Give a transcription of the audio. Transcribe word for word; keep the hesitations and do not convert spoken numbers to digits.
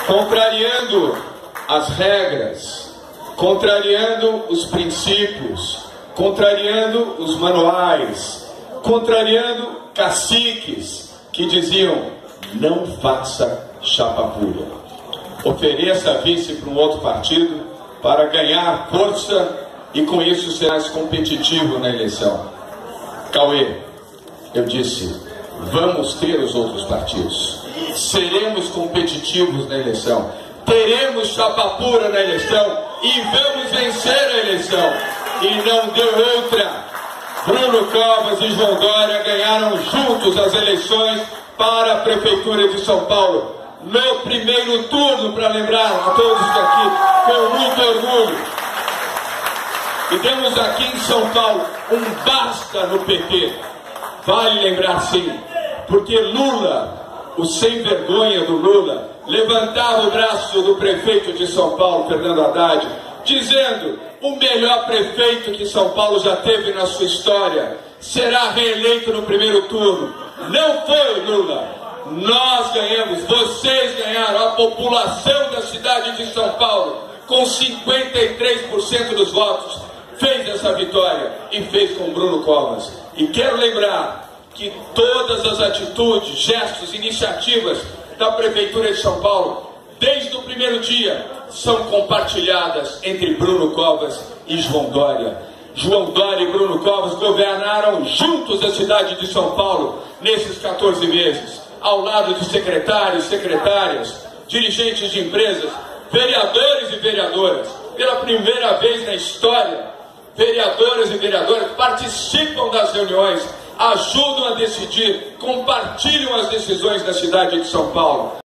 contrariando as regras, contrariando os princípios, contrariando os manuais, contrariando caciques que diziam: não faça chapa pura, ofereça vice para um outro partido para ganhar força e com isso ser mais competitivo na eleição. Cauê, eu disse: vamos ter os outros partidos, seremos competitivos na eleição, teremos chapa pura na eleição e vamos vencer a eleição. E não deu outra. Bruno Covas e João Dória ganharam juntos as eleições para a Prefeitura de São Paulo, no primeiro turno, para lembrar a todos daqui, com muito orgulho. E temos aqui em São Paulo um basta no P T. Vale lembrar sim, porque Lula, o sem vergonha do Lula, levantava o braço do prefeito de São Paulo, Fernando Haddad, dizendo: o melhor prefeito que São Paulo já teve na sua história será reeleito no primeiro turno. Não foi, Lula. Nós ganhamos, vocês ganharam, a população da cidade de São Paulo, com cinquenta e três por cento dos votos, fez essa vitória e fez com Bruno Covas. E quero lembrar que todas as atitudes, gestos, iniciativas da Prefeitura de São Paulo, desde o primeiro dia, são compartilhadas entre Bruno Covas e João Dória. João Dória e Bruno Covas governaram juntos a cidade de São Paulo nesses quatorze meses, ao lado de secretários, secretárias, dirigentes de empresas, vereadores e vereadoras. Pela primeira vez na história, vereadores e vereadoras participam das reuniões, ajudam a decidir, compartilham as decisões da cidade de São Paulo.